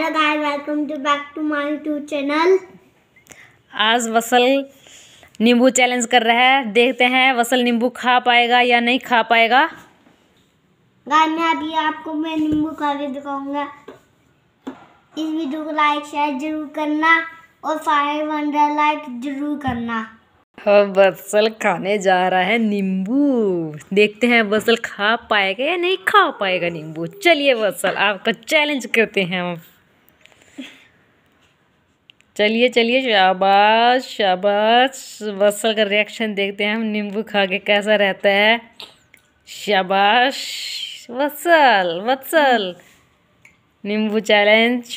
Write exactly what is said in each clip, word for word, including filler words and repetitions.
Hello guys, welcome to back to my YouTube channel. आज वसल नींबू चैलेंज कर रहा है। देखते हैं वसल नींबू खा पाएगा या नहीं खा पाएगा। गाइस मैं अभी आपको मैं नींबू खा के दिखाऊंगा। इस वीडियो को लाइक शेयर जरूर करना और फाइव हंड्रेड लाइक जरूर करना। अब वसल खाने जा रहा है नींबू। देखते हैं वसल खा पाएगा या नहीं खा पाएगा नींबू। चलिए वसल आपका चैलेंज करते हैं हम। चलिए चलिए, शाबाश शाबाश। वसल का रिएक्शन देखते हैं हम, नींबू खा के कैसा रहता है। शाबाश वसल वसल। नींबू चैलेंज।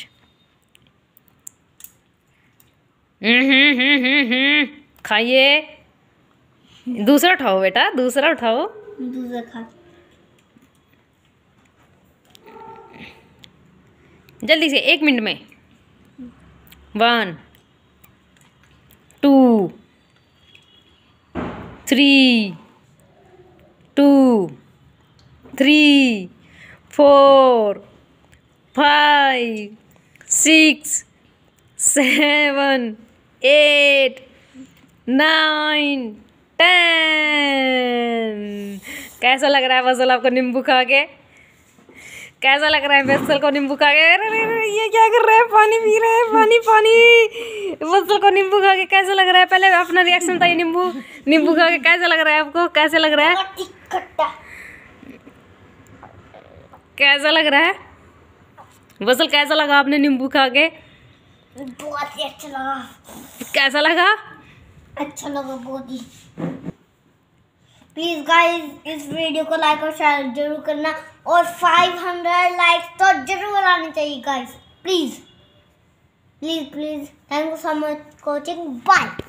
हम्म हम्म हम्म हम्म खाइए। दूसरा उठाओ बेटा, दूसरा उठाओ। दूसरा खा। जल्दी से, एक मिनट में। One two three two three four five six seven eight nine ten. कैसा लग रहा है वसल आपको नींबू खा के? कैसा लग रहा है वसल को नींबू खा के? अरे अरे ये क्या कर रहा है? पानी पी रहा है, पानी पानी। वसल को नींबू खा के कैसा लग रहा है? पहले अपना रिएक्शन था। ये नींबू नींबू खा के कैसा लग रहा है आपको? कैसा लग रहा है? कैसा लग रहा है वसल? कैसा लगा आपने नींबू खा के? बहुत ही अच्छा लगा। कैसा लगा? अच्छा लगा बहुत ही। प्लीज गाइस इस वीडियो को लाइक और शेयर जरूर करना और फाइव हंड्रेड लाइक्स तो जरूर आने चाहिए guys. Please please please. Thank you so much watching. Bye.